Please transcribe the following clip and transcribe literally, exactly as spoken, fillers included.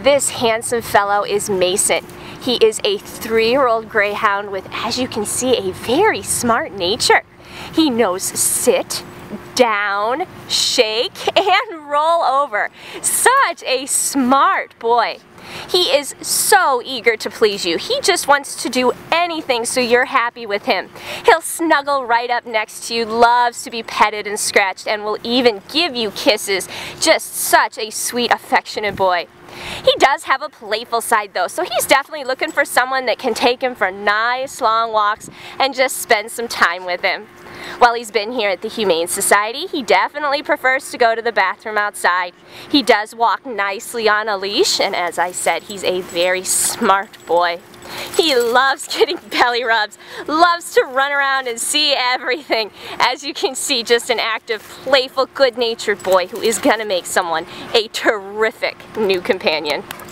This handsome fellow is Mason. He is a three-year-old greyhound with, as you can see, a very smart nature. He knows sit, down, shake, and roll over. Such a smart boy. He is so eager to please you. He just wants to do anything so you're happy with him. He'll snuggle right up next to you, loves to be petted and scratched, and will even give you kisses. Just such a sweet, affectionate boy. He does have a playful side though, so he's definitely looking for someone that can take him for nice long walks and just spend some time with him. While he's been here at the Humane Society, he definitely prefers to go to the bathroom outside. He does walk nicely on a leash, and as I said, he's a very smart boy. He loves getting belly rubs, loves to run around and see everything. As you can see, just an active, playful, good-natured boy who is going to make someone a terrific new companion.